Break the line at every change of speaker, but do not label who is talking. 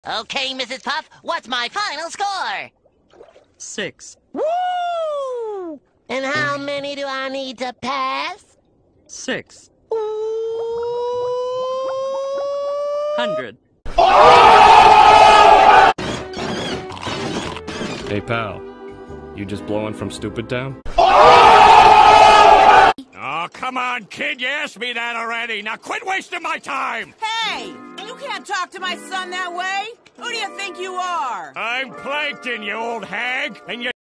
Okay, Mrs. Puff, what's my final score?
6.
Woo! And how many do I need to pass?
6.
Ooh.
100.
Hey, pal. You just blowing from Stupid Town?
Oh, come on, kid. You asked me that already. Now quit wasting my time.
Hey, you can't talk to my son that way. Who do you think you are?
I'm Plankton, you old hag, and you